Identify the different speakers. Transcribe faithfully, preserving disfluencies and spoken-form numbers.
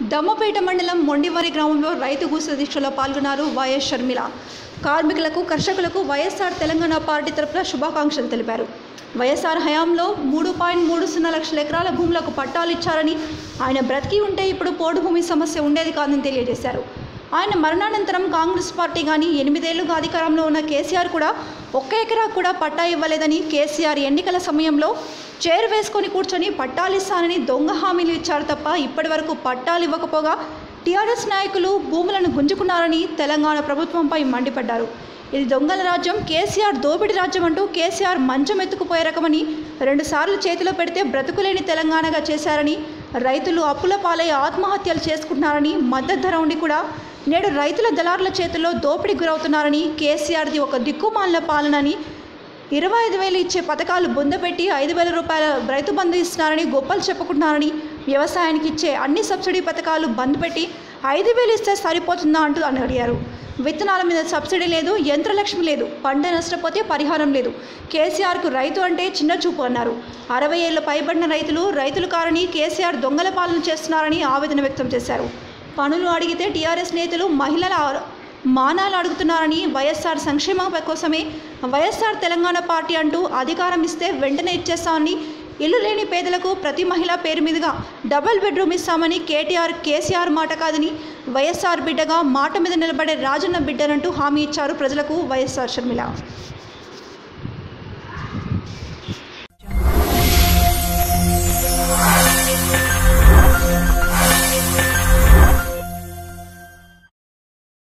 Speaker 1: దమ్మపేట మండలం మొండివారి గ్రామంలో రైతు గూస దీక్షలో పాల్గొన్నారు వైఎస్ షర్మిల. కార్మికులకు, కర్షకులకు వైఎస్ఆర్ తెలంగాణ పార్టీ తరపున శుభాకాంక్షలు తెలిపారు. వైఎస్ఆర్ హయాంలో మూడు పాయింట్ మూడు సున్నా లక్షల ఎకరాల భూములకు పట్టాలు ఇచ్చారని, ఆయన బ్రతికి ఉంటే ఇప్పుడు పోడు భూమి సమస్య ఉండేది కాదని తెలియజేశారు. ఆయన మరణానంతరం కాంగ్రెస్ పార్టీ కానీ ఎనిమిదేళ్లుగా అధికారంలో ఉన్న కేసీఆర్ కూడా ఒక్క ఎకరా కూడా పట్టా ఇవ్వలేదని, కేసీఆర్ ఎన్నికల సమయంలో చైర్ వేసుకొని కూర్చొని పట్టాలిస్తానని దొంగ హామీలు ఇచ్చారు తప్ప ఇప్పటి వరకు పట్టాలు ఇవ్వకపోగా టీఆర్ఎస్ నాయకులు భూములను గుంజుకున్నారని తెలంగాణ ప్రభుత్వంపై మండిపడ్డారు. ఇది దొంగల రాజ్యం, కేసీఆర్ దోపిడి రాజ్యం అంటూ కేసీఆర్ మంచం ఎత్తుకుపోయే రకమని, రెండుసార్లు చేతిలో పెడితే బ్రతుకులేని తెలంగాణగా చేశారని, రైతులు అప్పుల పాలై ఆత్మహత్యలు చేసుకుంటున్నారని, మద్దతు ధర ఉండి కూడా నేడు రైతుల దళారుల చేతుల్లో దోపిడీ గురవుతున్నారని, కేసీఆర్ది ఒక దిక్కుమాలిన పాలనని, ఇరవై ఐదు వేలు ఇచ్చే పథకాలు బొందపెట్టి ఐదు వేల రూపాయల రైతు బంధు ఇస్తున్నారని గొప్పలు చెప్పుకుంటున్నారని, వ్యవసాయానికి ఇచ్చే అన్ని సబ్సిడీ పథకాలు బంద్ పెట్టి ఐదు వేలు ఇస్తే సరిపోతుందా అంటూ అని అడిగారు. విత్తనాల మీద సబ్సిడీ లేదు, యంత్రలక్ష్మి లేదు, పంట నష్టపోతే పరిహారం లేదు. కేసీఆర్కు రైతు అంటే చిన్న చూపు అన్నారు. అరవై ఏళ్ళు పైబడిన రైతులు రైతులు కారని కేసీఆర్ దొంగల పాలన చేస్తున్నారని ఆవేదన వ్యక్తం చేశారు. పనులు అడిగితే టీఆర్ఎస్ నేతలు మహిళల మానాలు అడుగుతున్నారని, వైఎస్ఆర్ సంక్షేమం కోసమే వైఎస్ఆర్ తెలంగాణ పార్టీ అంటూ అధికారం ఇస్తే వెంటనే ఇచ్చేస్తామని, ఇల్లు లేని పేదలకు ప్రతి మహిళ పేరు మీదుగా డబుల్ బెడ్రూమ్ ఇస్తామని కేటీఆర్ కేసీఆర్ మాట కాదని, వైఎస్ఆర్ బిడ్డగా మాట మీద నిలబడే రాజన్న బిడ్డనంటూ హామీ ఇచ్చారు ప్రజలకు వైఎస్ఆర్ షర్మిల.